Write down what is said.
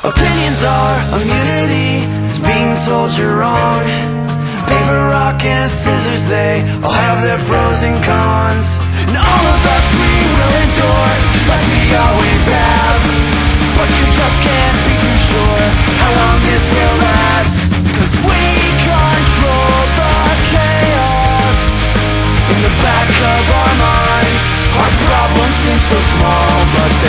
Opinions are immunity to being told you're wrong. Paper, rock, and scissors, they all have their pros and cons. And all of us, we will endure, just like we always have. But you just can't be too sure how long this will last. Cause we control the chaos in the back of our minds. Our problems seem so small, but